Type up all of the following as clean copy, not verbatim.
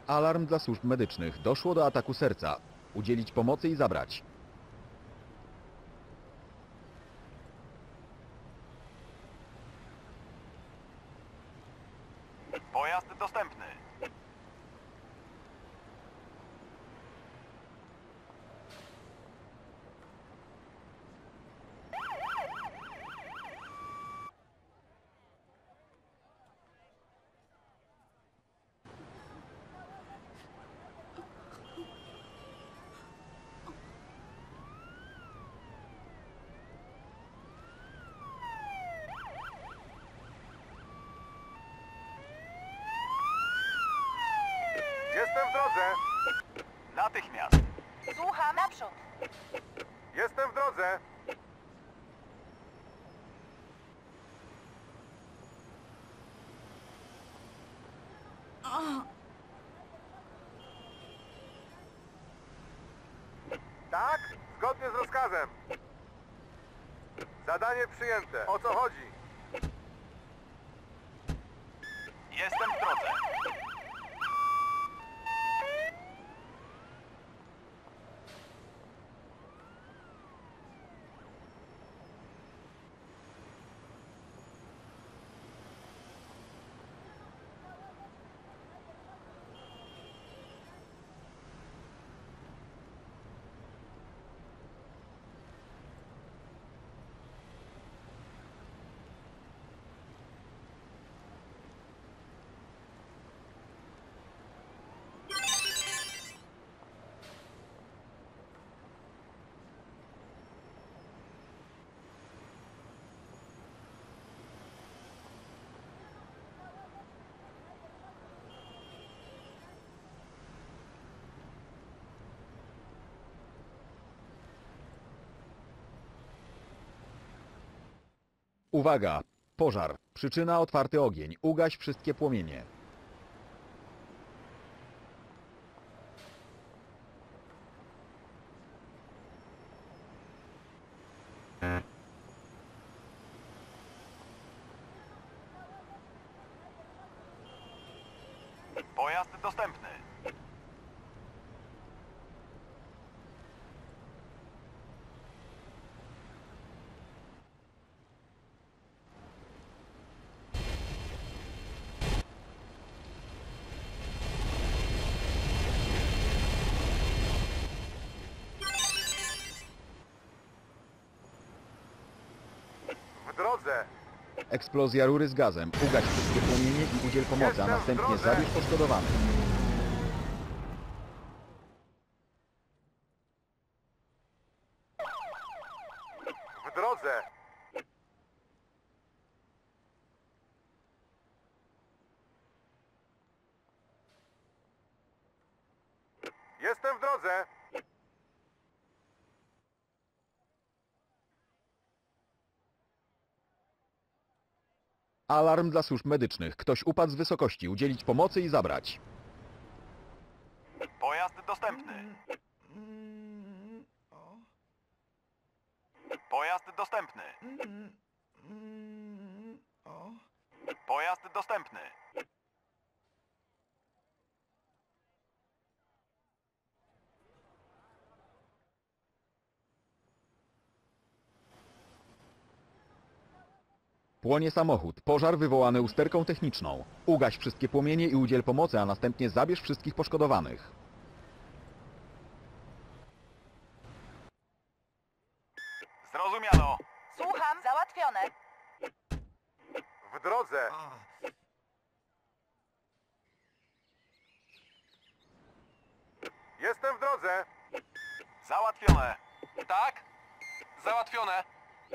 Alarm dla służb medycznych. Doszło do ataku serca. Udzielić pomocy i zabrać. Pojazd dostępny. Jestem w drodze! Natychmiast. Słucham. Naprzód. Jestem w drodze! Tak? Zgodnie z rozkazem. Zadanie przyjęte. O co chodzi? Jestem w drodze. Uwaga! Pożar. Przyczyna otwarty ogień. Ugaś wszystkie płomienie. Pojazd dostępny. W drodze! Eksplozja rury z gazem. Ugaś wszystkie płomienie i udziel pomocy, a Jestem w następnie drodze. zabierz poszkodowanych. W drodze! Jestem w drodze! Alarm dla służb medycznych. Ktoś upadł z wysokości. Udzielić pomocy i zabrać. Pojazd dostępny. Pojazd dostępny. Pojazd dostępny. Płonie samochód. Pożar wywołany usterką techniczną. Ugaś wszystkie płomienie i udziel pomocy, a następnie zabierz wszystkich poszkodowanych. Zrozumiano. Słucham. Załatwione. W drodze! Jestem w drodze! Załatwione. Tak? Załatwione.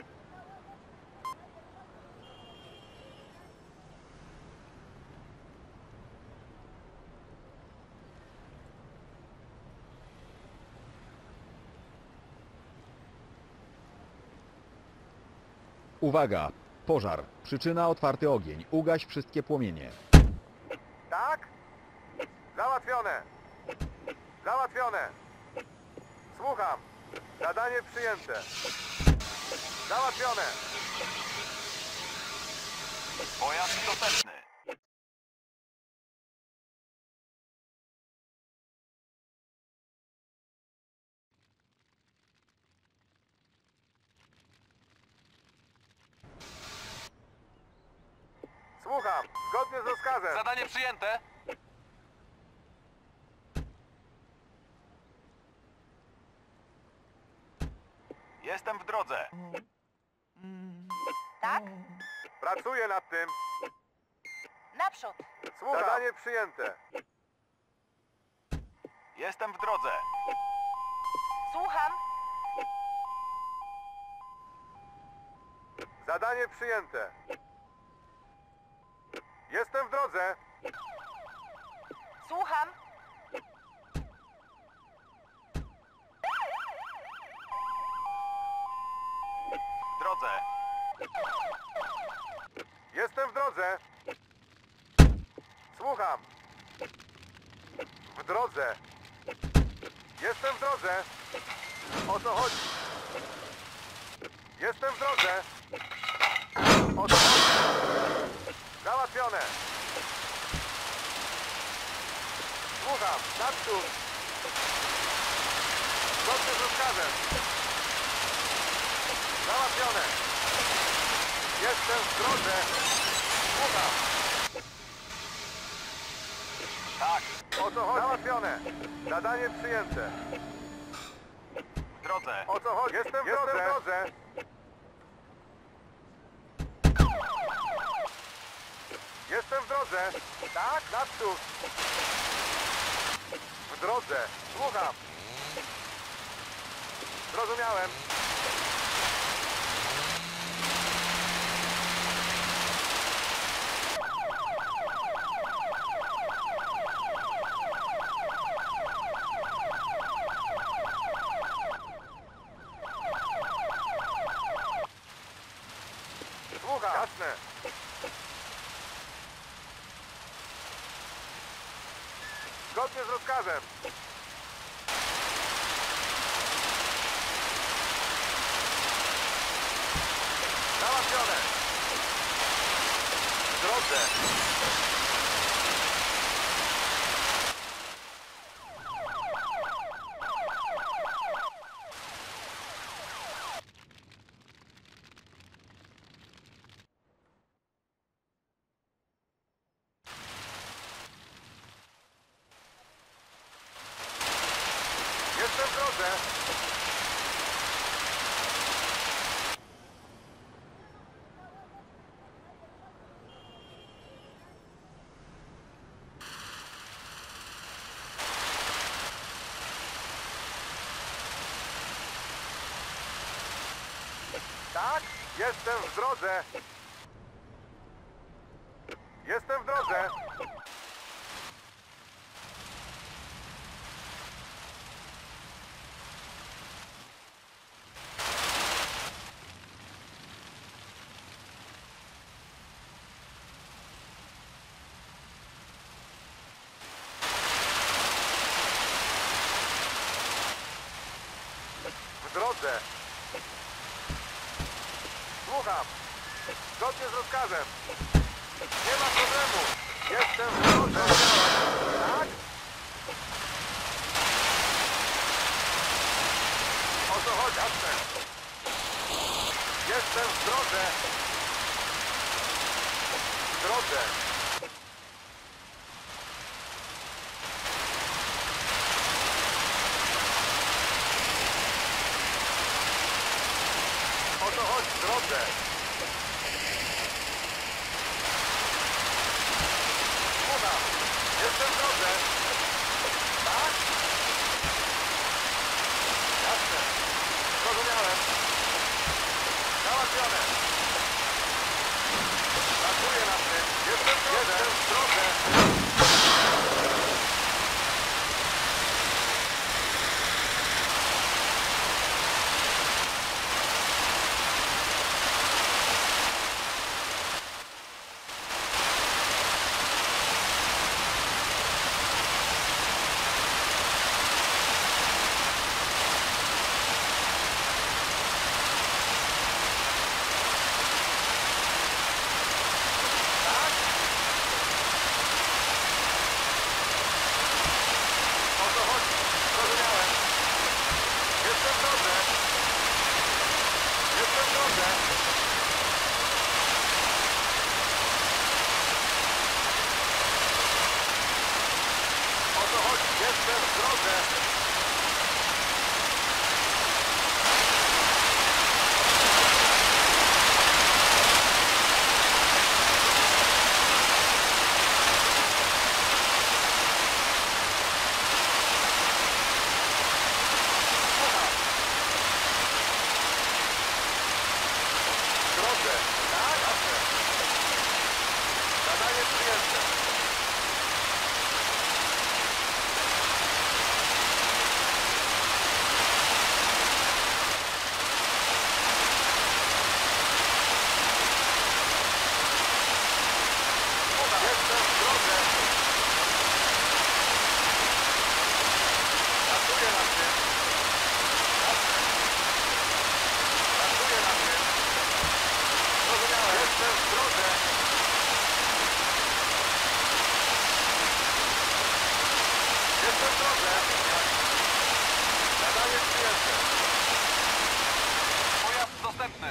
Uwaga! Pożar. Przyczyna otwarty ogień. Ugaś wszystkie płomienie. Tak? Załatwione! Załatwione! Słucham! Zadanie przyjęte! Załatwione! Pojazd dostępny. Słucham. Zgodnie z rozkazem. Zadanie przyjęte. Jestem w drodze. Tak? Pracuję nad tym. Naprzód. Słucham. Zadanie przyjęte. Jestem w drodze. Słucham. Zadanie przyjęte. Jestem w drodze. Słucham. W drodze. Jestem w drodze. Słucham. W drodze. Jestem w drodze. O co chodzi? Jestem w drodze. O co chodzi? Załatwione. Słucham. Naprzód. Zgodnie z rozkazem. Załatwione. Jestem w drodze. Słucham. Tak. O co chodzi? Załatwione. Zadanie przyjęte. W drodze. O co chodzi? Jestem w drodze. Jestem w drodze. Tak? Naprzód. W drodze. Słucham. Zrozumiałem. Słucham. Jasne. Zgodnie z rozkazem. Załatwione. W drodze. Jestem w drodze. Tak? Jestem w drodze. Jestem w drodze. W drodze. Słucham. Zgodnie z rozkazem. Nie ma problemu. Jestem w drodze. Tak? O co chodzi? Jasne. Jestem w drodze. W drodze. O co chodzi? W drodze. Słucham. Jestem w drodze. Tak? Jasne. Zrozumiałem. Załatwione. Pracuję nad tym. Jestem w drodze. Jestem w drodze. Jestem w drodze. W drodze. Tak, jasne. Zadanie przyjęte. Jestem w drodze. Pracuję nad tym. Jasne. Pracuję nad tym. Zrozumiałem. Jestem w drodze. Jestem w drodze. Zadanie przyjęte. Pojazd dostępny.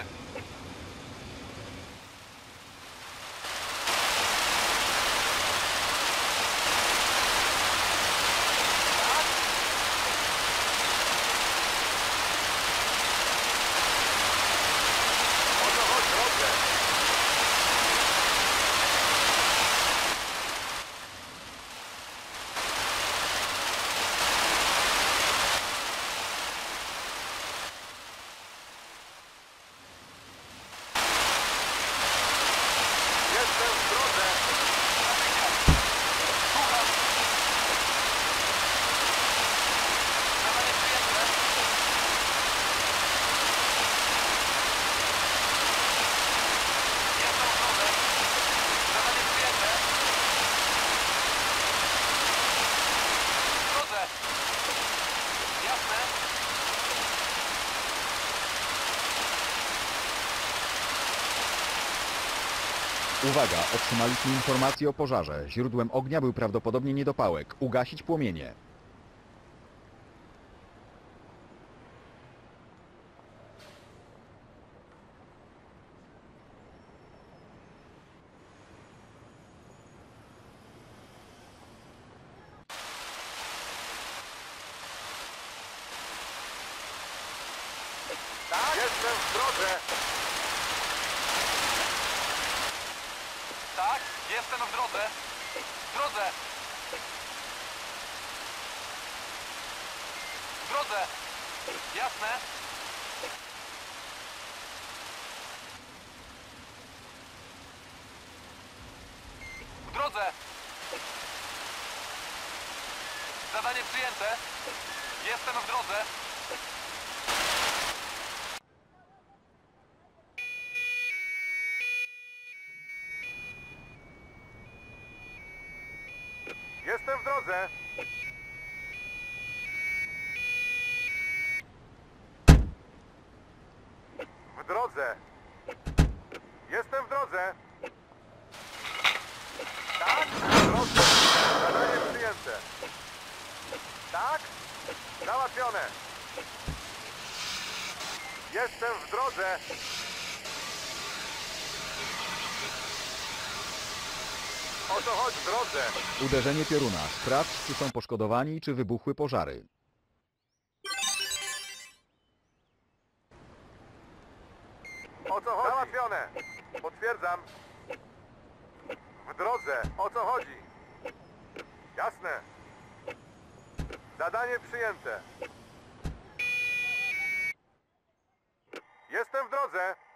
O co chodzi? Drodze. Jestem w drodze. Słucham. Zadanie przyjęte. Jestem w drodze. Zadanie przyjęte. W drodze. Jasne. Uwaga, otrzymaliśmy informację o pożarze. Źródłem ognia był prawdopodobnie niedopałek. Ugasić płomienie. Tak? Jestem w drodze. Tak, jestem w drodze. W drodze. W drodze. Jasne. W drodze. Zadanie przyjęte. Jestem w drodze. Jestem w drodze. W drodze. Jestem w drodze. Tak? W drodze. Zadanie przyjęte. Tak? Załatwione. Jestem w drodze. O co chodzi? W drodze. Uderzenie pioruna. Sprawdź, czy są poszkodowani, czy wybuchły pożary. O co chodzi? Załatwione. Potwierdzam. W drodze. O co chodzi? Jasne. Zadanie przyjęte. Jestem w drodze.